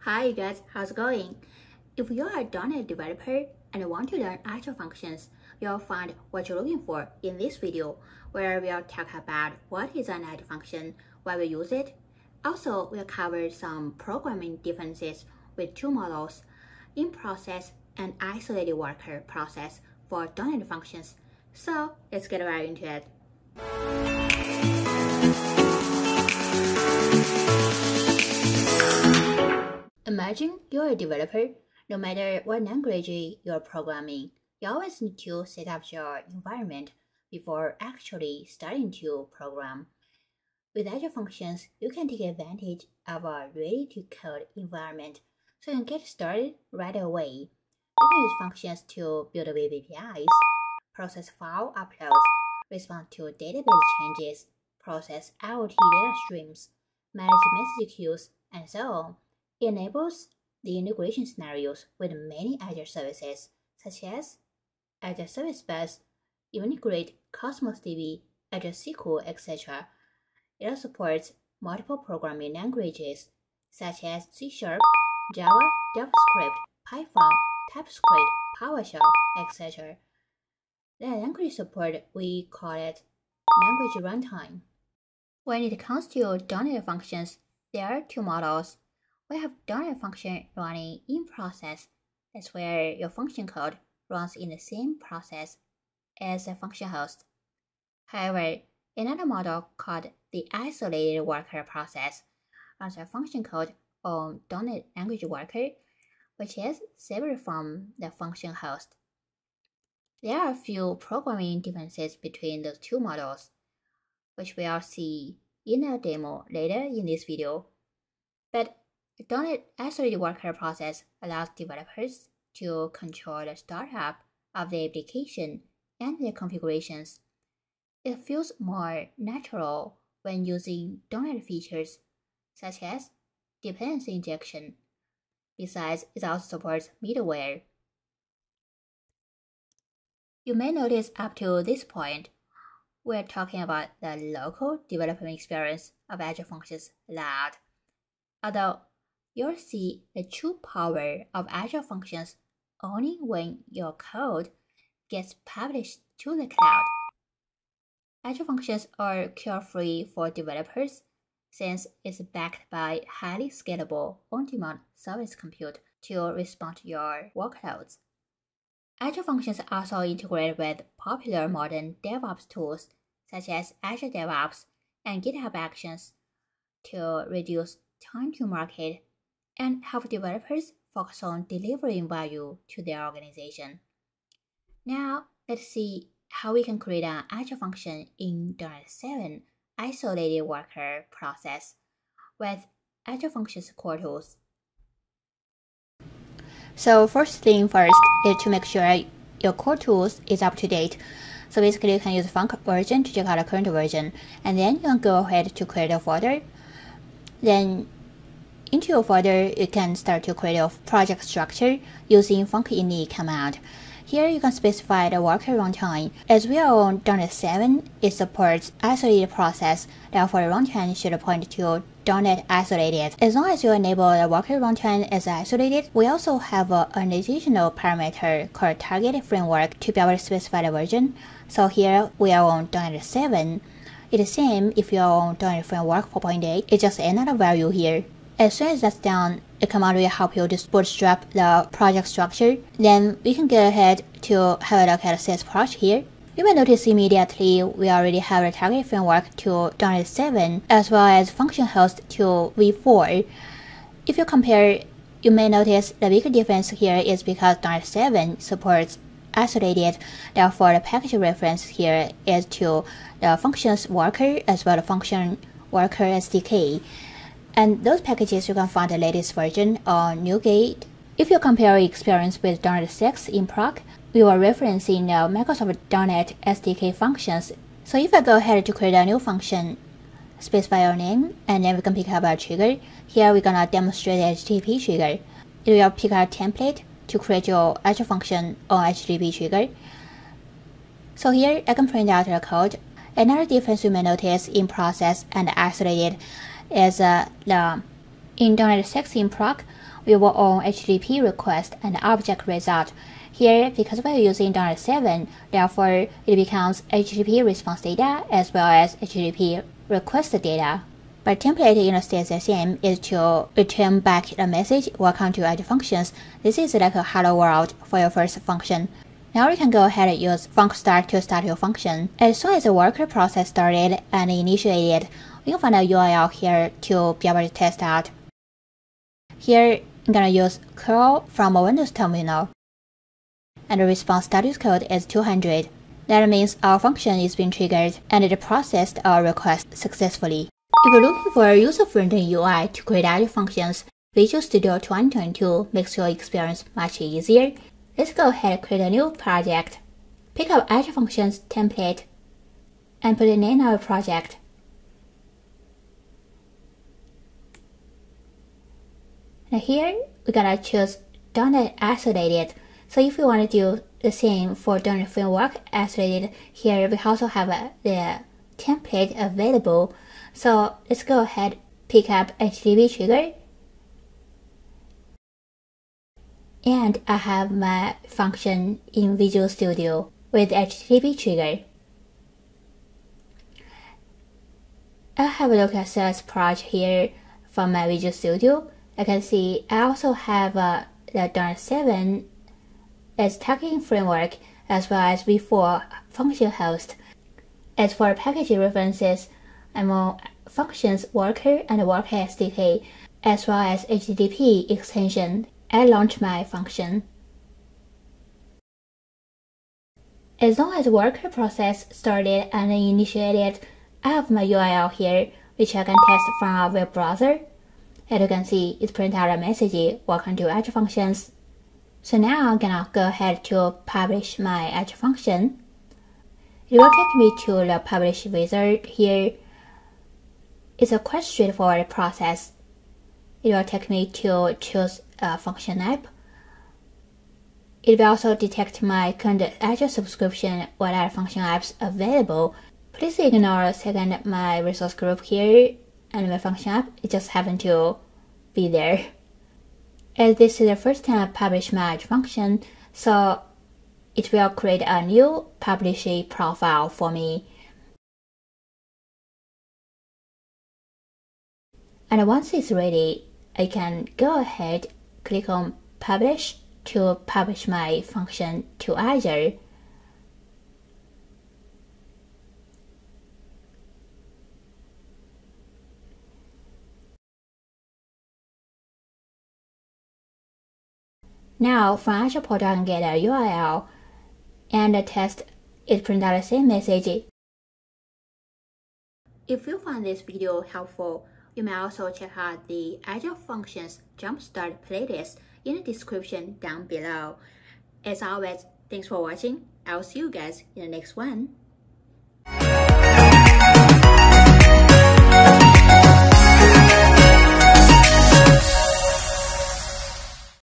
Hi guys, how's it going? If you are a .NET developer and want to learn Azure Functions, you'll find what you're looking for in this video, where we'll talk about what is an Azure function, why we use it. Also, we'll cover some programming differences with two models, in-process and isolated worker process for .NET functions. So let's get right into it. Imagine you're a developer. No matter what language you're programming, you always need to set up your environment before actually starting to program. With Azure Functions, you can take advantage of a ready-to-code environment, so you can get started right away. You can use functions to build web APIs, process file uploads, respond to database changes, process IoT data streams, manage message queues, and so on. It enables the integration scenarios with many Azure services, such as Azure Service Bus, integrate Cosmos DB, Azure SQL, etc. It also supports multiple programming languages, such as C#, Java, JavaScript, Python, TypeScript, PowerShell, etc. The language support, we call it language runtime. When it comes to .NET functions, there are two models. We have .NET function running in process. That's where your function code runs in the same process as a function host. However, another model called the isolated worker process runs a function code on .NET language worker, which is separate from the function host. There are a few programming differences between those two models, which we'll see in a demo later in this video. But the .NET isolated worker process allows developers to control the startup of the application and their configurations. It feels more natural when using .NET features, such as dependency injection. Besides, it also supports middleware. You may notice up to this point, we're talking about the local development experience of Azure Functions a lot. Although you'll see the true power of Azure Functions only when your code gets published to the cloud. Azure Functions are carefree for developers since it's backed by highly scalable on-demand service compute to respond to your workloads. Azure Functions also integrate with popular modern DevOps tools such as Azure DevOps and GitHub Actions to reduce time to market and help developers focus on delivering value to their organization. Now, let's see how we can create an Azure function in .NET 7 isolated worker process with Azure Functions core tools. So first thing first is to make sure your core tools is up to date. So basically you can use func version to check out the current version, and then you can go ahead to create a folder. Then into your folder, you can start to create a project structure using func init command. Here you can specify the worker runtime. As we are on .NET 7, it supports isolated process, therefore the runtime should point to .NET isolated. As long as you enable the worker runtime as isolated, we also have an additional parameter called target framework to be able to specify the version. So here we are on .NET 7. It's the same if you are on .NET Framework 4.8, it's just another value here. As soon as that's done, the command will help you to bootstrap the project structure. Then we can go ahead to have a look at the sales project here. You may notice immediately we already have a target framework to .NET 7 as well as function host to v4. If you compare, you may notice the big difference here is because .NET 7 supports isolated, therefore the package reference here is to the functions worker as well as function worker SDK. And those packages you can find the latest version on NuGet. If you compare your experience with .NET 6 in proc, we were referencing Microsoft.NET SDK functions. So if I go ahead to create a new function, specify your name, and then we can pick up a trigger. Here we're gonna demonstrate the HTTP trigger. It will pick a template to create your Azure function on HTTP trigger. So here I can print out the code. Another difference you may notice in process and isolated is in .NET 6 in proc, we will own HTTP request and object result. Here, because we're using $7, therefore it becomes HTTP response data as well as HTTP request data. But template stays the same is to return back a message, welcome to Azure Functions. This is like a hello world for your first function. Now you can go ahead and use func_start to start your function. As soon as the worker process started and initiated, we can find a URL here to be able to test out. Here, I'm gonna use curl from a Windows terminal. And the response status code is 200. That means our function is being triggered and it processed our request successfully. If you're looking for a user-friendly UI to create Azure Functions, Visual Studio 2022 makes your experience much easier. Let's go ahead and create a new project. Pick up Azure Functions template and put it in our project. And here, we're gonna choose .NET Isolated. So if you want to do the same for .NET Framework Isolated, here we also have the template available. So let's go ahead, pick up HTTP trigger. And I have my function in Visual Studio with HTTP trigger. I have a look at sales project here from my Visual Studio. I can see I also have the .7 as tagging framework as well as v4 function host. As for package references, I'm on Functions Worker and Worker.Sdk as well as HTTP extension. I launch my function. As long as the worker process started and initiated, I have my URL here, which I can test from our web browser. As you can see, it prints out a message, welcome to Azure Functions. So now I'm gonna go ahead to publish my Azure function. It will take me to the publish wizard here. It's a quite straightforward process. It will take me to choose a function app. It will also detect my current Azure subscription or other function apps available. Please ignore a second my resource group here and my function app. It just happened to be there. As this is the first time I publish my Azure function, so it will create a new publishing profile for me. And once it's ready, I can go ahead, click on Publish to publish my function to Azure. Now, from Azure portal, I can get a URL and a test. It prints out the same message. If you find this video helpful, you may also check out the Azure Functions Jumpstart playlist in the description down below. As always, thanks for watching. I'll see you guys in the next one.